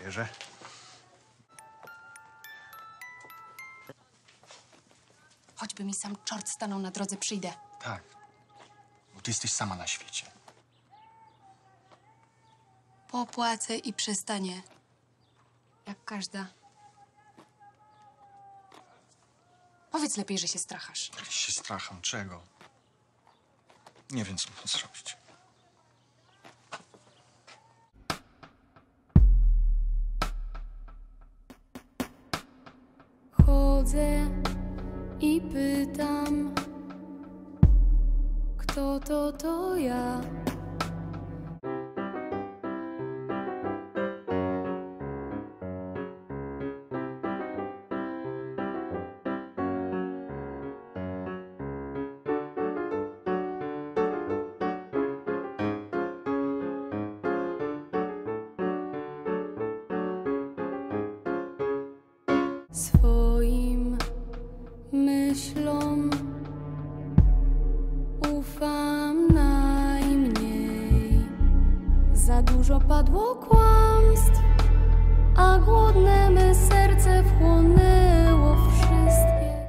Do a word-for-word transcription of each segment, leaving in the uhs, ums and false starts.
Wierzę. Choćby mi sam czort stanął na drodze, przyjdę. Tak, bo ty jesteś sama na świecie. Popłacę i przestanie. Jak każda. Powiedz lepiej, że się strachasz. Ja się stracham. Czego? Nie wiem, co mam zrobić. Chodzę i pytam, kto to to ja. Swoim myślom ufam najmniej. Za dużo padło kłamstw, a głodne me serce wchłonęło wszystkie.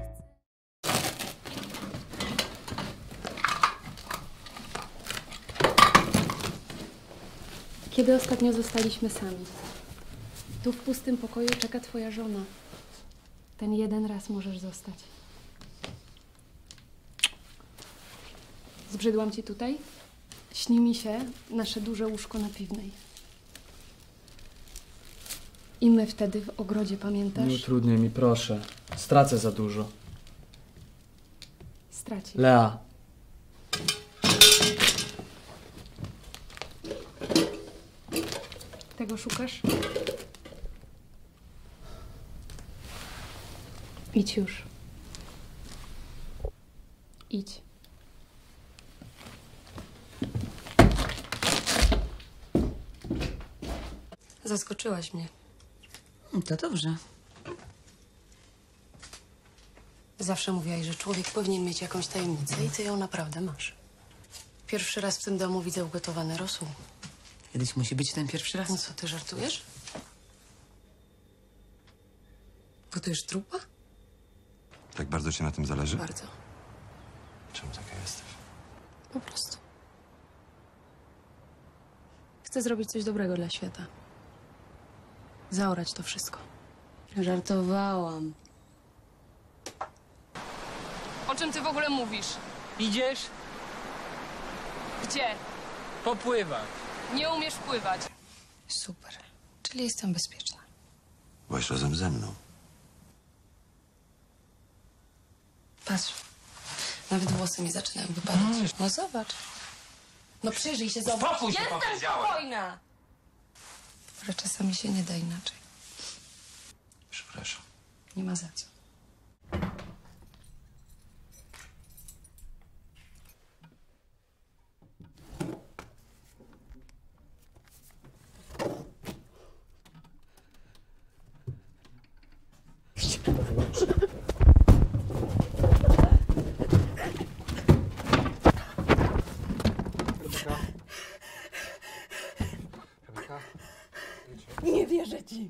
Kiedy ostatnio zostaliśmy sami? Tu w pustym pokoju czeka twoja żona. Ten jeden raz możesz zostać. Zbrzydłam ci tutaj? Śni mi się nasze duże łóżko na Piwnej. I my wtedy w ogrodzie, pamiętasz? Nie utrudniaj mi, proszę. Stracę za dużo. Stracisz. Lea. Tego szukasz? Idź już. Idź. Zaskoczyłaś mnie. To dobrze. Zawsze mówiłaś, że człowiek powinien mieć jakąś tajemnicę i ty ją naprawdę masz. Pierwszy raz w tym domu widzę ugotowany rosół. Kiedyś musi być ten pierwszy raz. No co, ty żartujesz? Gotujesz trupa? Tak bardzo ci na tym zależy? Bardzo. Czemu taka jesteś? Po prostu. Chcę zrobić coś dobrego dla świata. Zaorać to wszystko. Żartowałam. O czym ty w ogóle mówisz? Idziesz Gdzie? popływać. Nie umiesz pływać. Super. Czyli jestem bezpieczna. Byłaś razem ze mną. Patrz. Nawet włosy mi zaczynają wypadać. No zobacz. No przyjrzyj się, zobacz. Spokój się, Jestem powiedziałem. spokojna. Ale czasami się nie da inaczej. Przepraszam. Nie ma za co. Nie wierzę ci.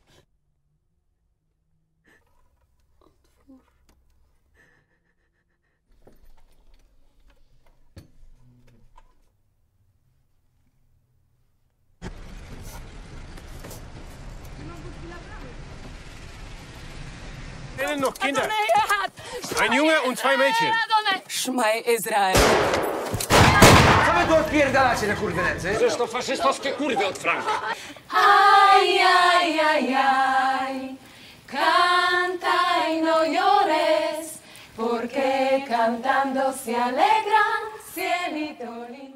Fehlen noch Kinder. Ein Junge und zwei Mädchen. Szmaj Izrael. Co wy tu odpierdalacie na kurwy nędzy? Przecież to faszystowskie kurwy od Franka. Ay, ay, ay, ay, canta y no llores, porque cantando se alegran cielito lindo.